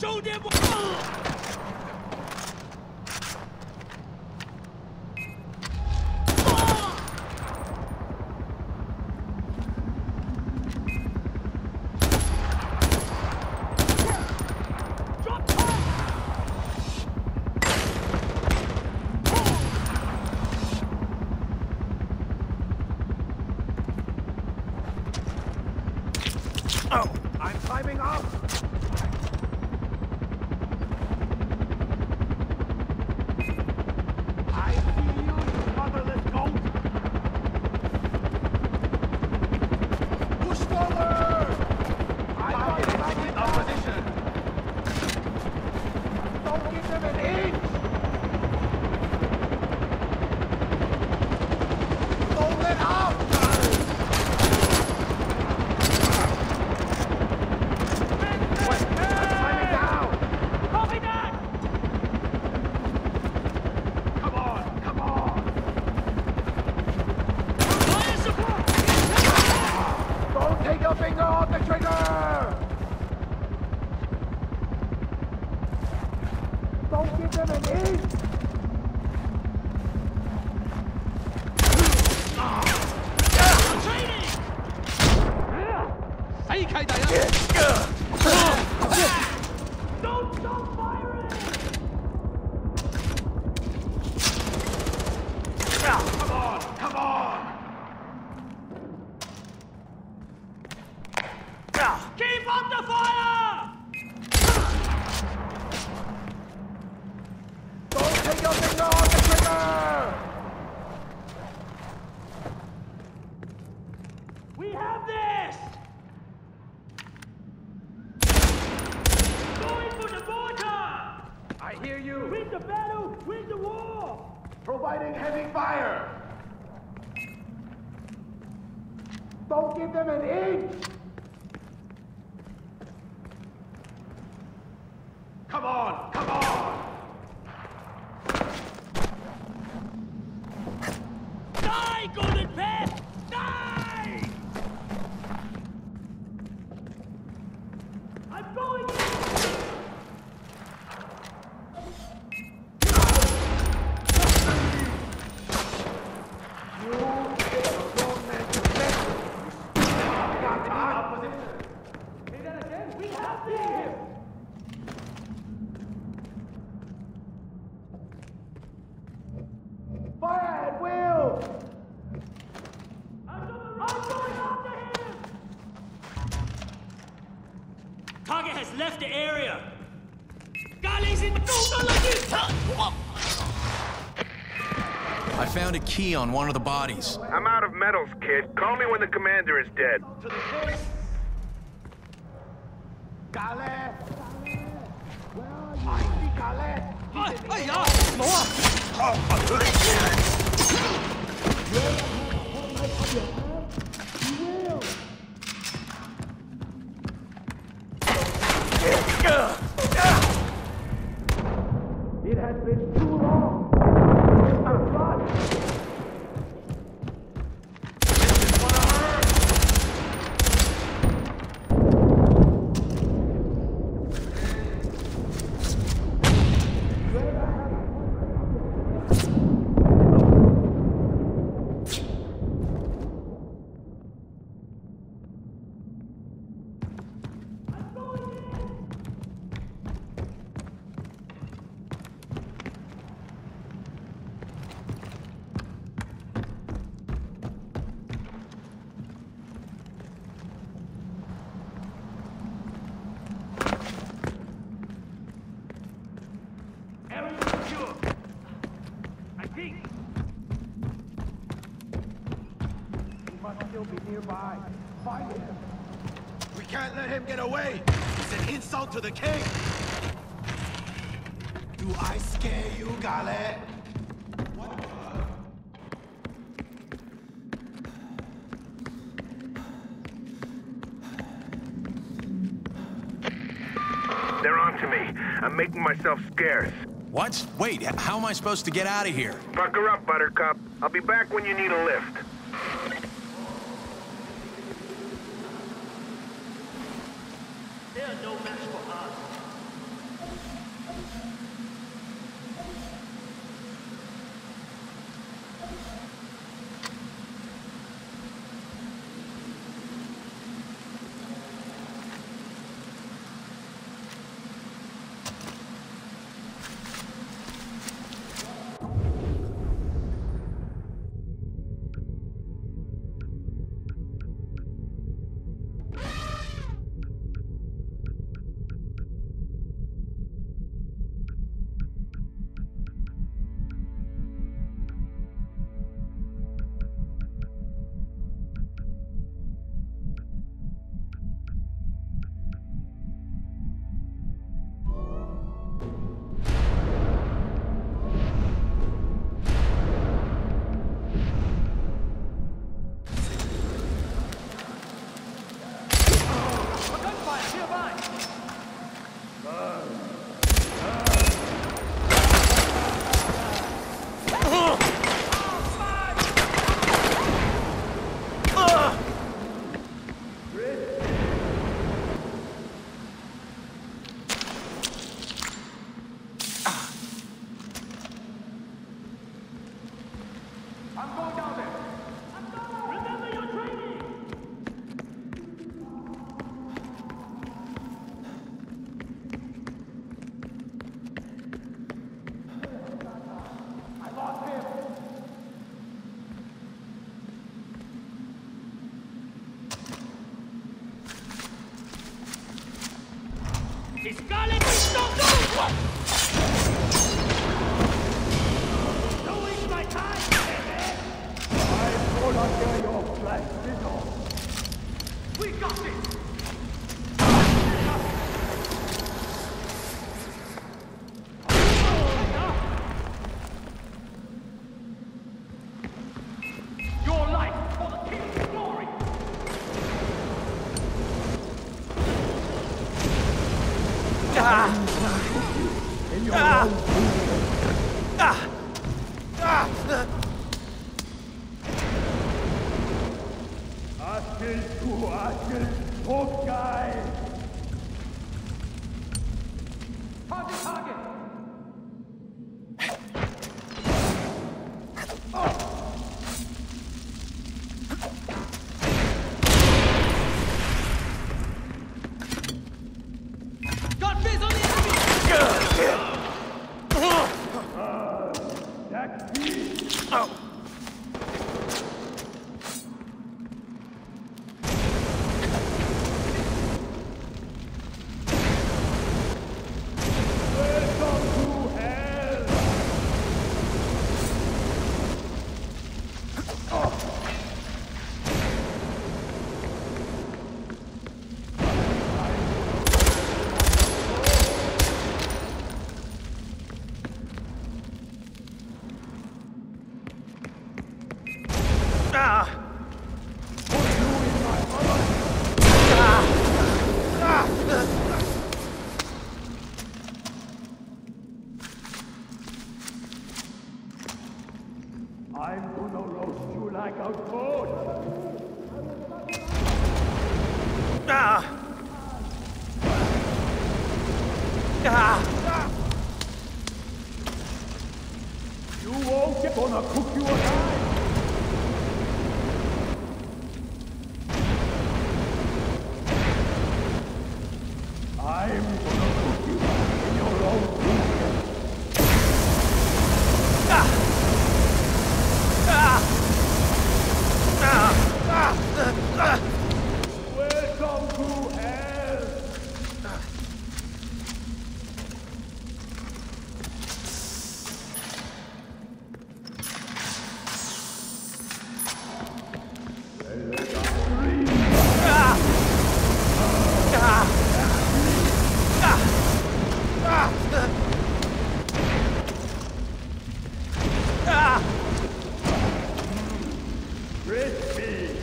Show them what... I'm climbing up! I see you, you motherless goat! Push forward! I'm in opposition! Don't give them an inch! Don't let up! Finger off the trigger! Don't give them an inch! Don't stop firing! Come on, come on! Keep up the fire! Don't take your finger off the trigger! We have this! Going for the border! I hear you! Win the battle, win the war! Providing heavy fire! Don't give them an inch! Come on! Come on! Die, Golden Pest! Die! I'm going in! Say that again? We have this! Fire at will! I'm going after him! Target has left the area! I found a key on one of the bodies. I'm out of metals, kid. Call me when the commander is dead. To the king! Gale! Where are you? I see Gale! It has been too long! He'll be nearby. Find him. We can't let him get away. It's an insult to the king. Do I scare you, Gale? They're on to me. I'm making myself scarce. What? Wait, how am I supposed to get out of here? Pucker up, Buttercup. I'll be back when you need a lift. They are no match for us. Fiscale pistoso! Don't waste my time, baby! I'm gonna get your flesh, Bizzle. We got this! Your life for the king's glory! In your own Ashes to ashes, hope guy! Target! Got Fizz on the enemy! That's me! Welcome to hell! I'm gonna roast you like a goat! You won't get gonna cook you alive! I'm gonna cook you in your own kitchen! Welcome to hell! Crispy!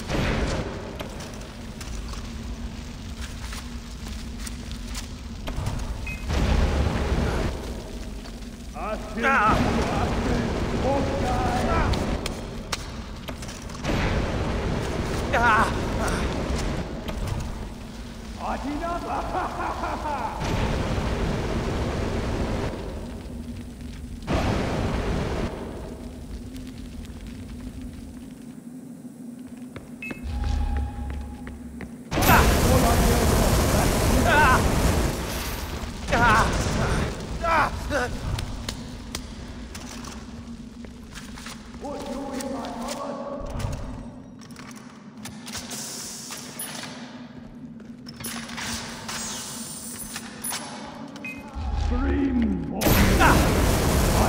Ashes, hope guy! Scream for me!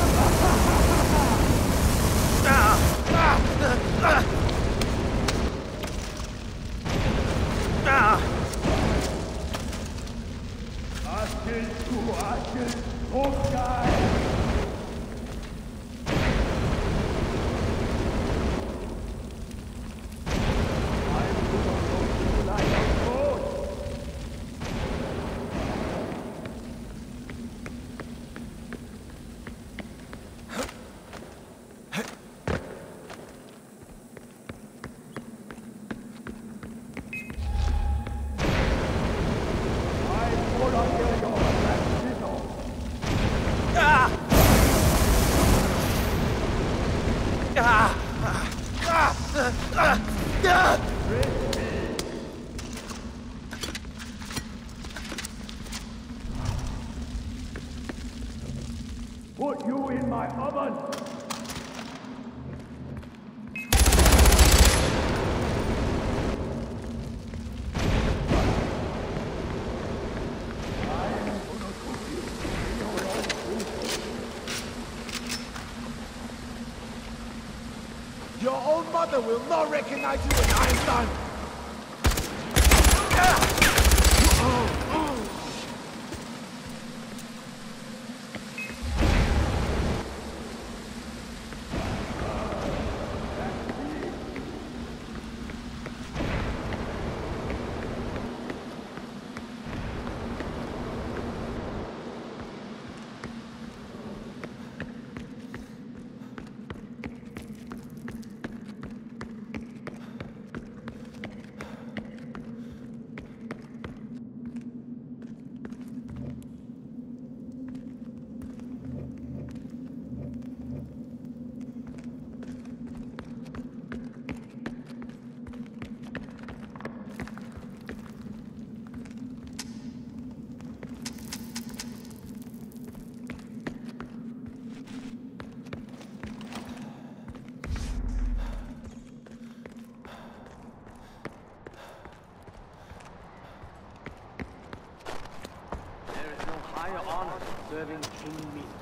Ashes to ashes, hope guy! I'm gonna roast you like a goat! mother will not recognize you when I am done! Serving king meat.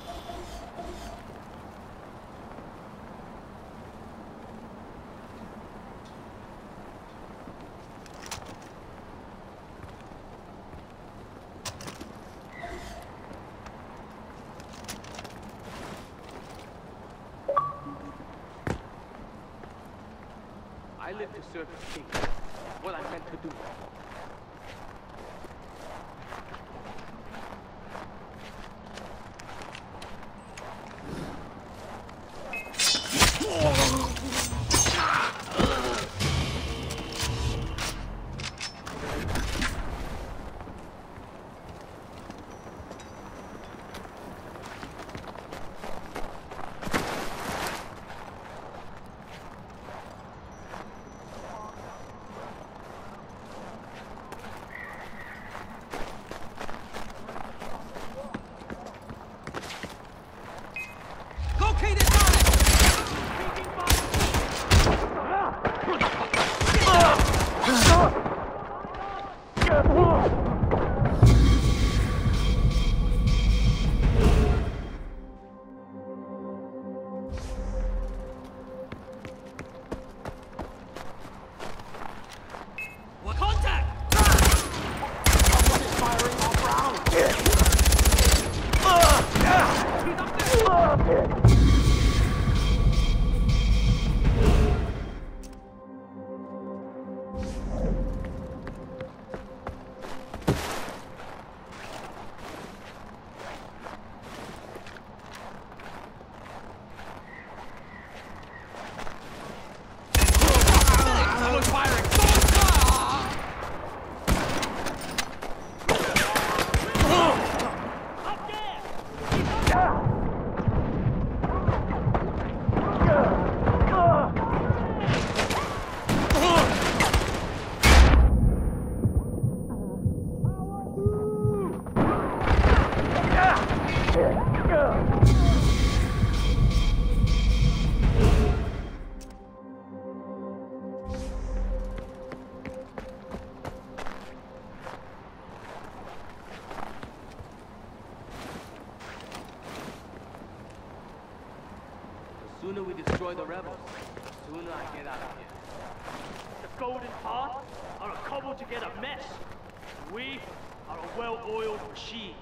I live to serve the king. What I'm meant to do. The sooner we destroy the rebels, the sooner I get out of here. The Golden Path are a cobbled-together mess. And we are a well-oiled machine.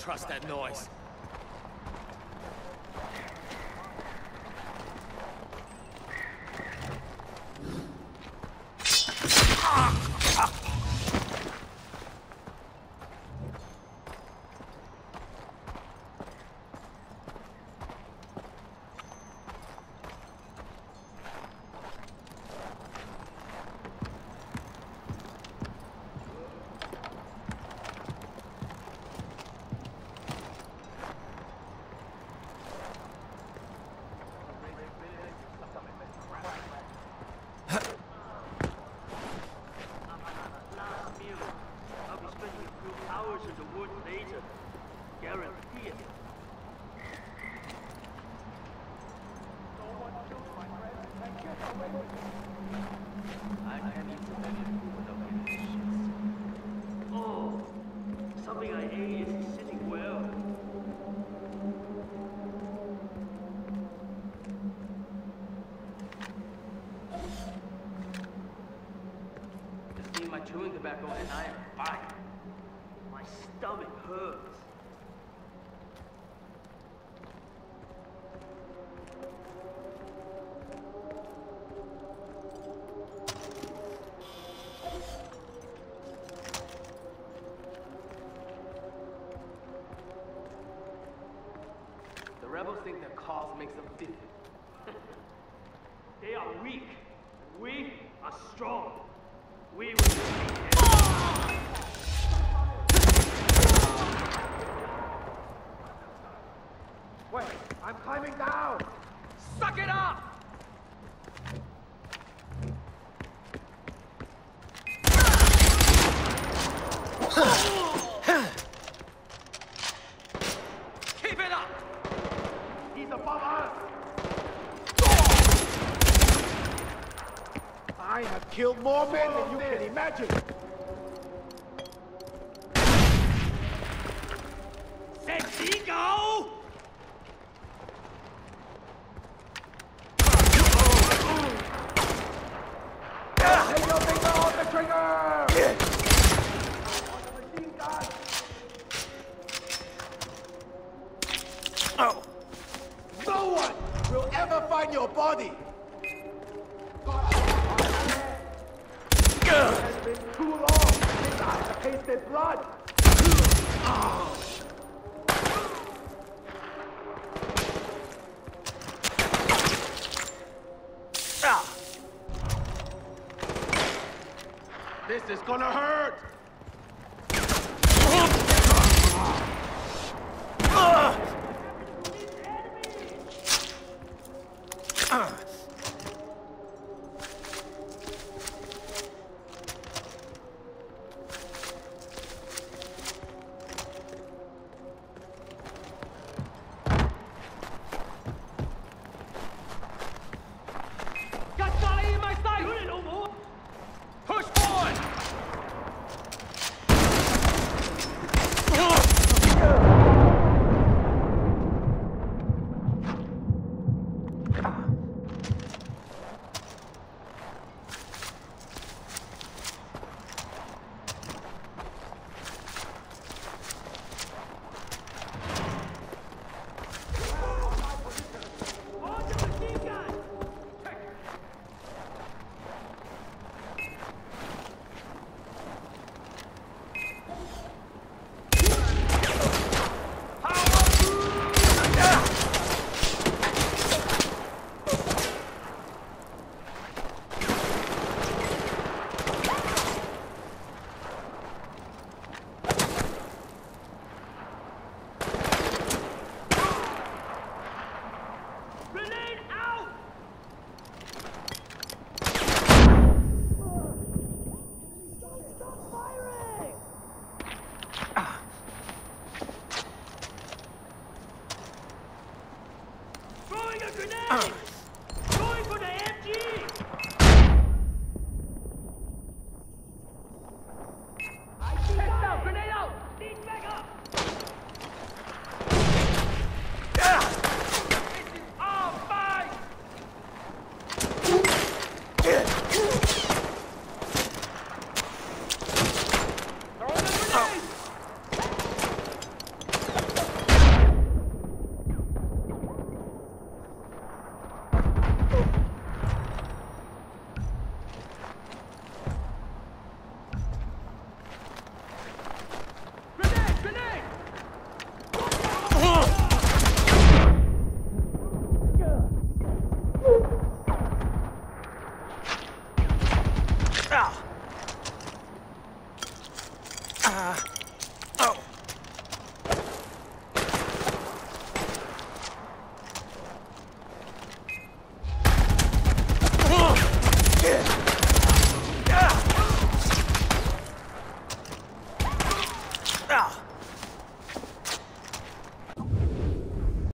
trust that noise. I can't eat civilian food without getting shits. Oh, something I ate is sitting well. Just need my chewing tobacco and I am fine. My stomach hurts. The rebels think their cause makes them different. They are weak. We are strong. We will defeat them. Wait, I'm climbing down! Suck it up! Keep it up! He's above us! I have killed more men than you can imagine! Sexy go! Take your finger off the trigger! On the machine gun! Oh! No one will ever find your body! It's been too long since I have tasted blood! This is gonna hurt! Got Charlie in my sight! Do it no more! Push forward! On the machine gun! Grenade out! Stop firing! Throwing a grenade!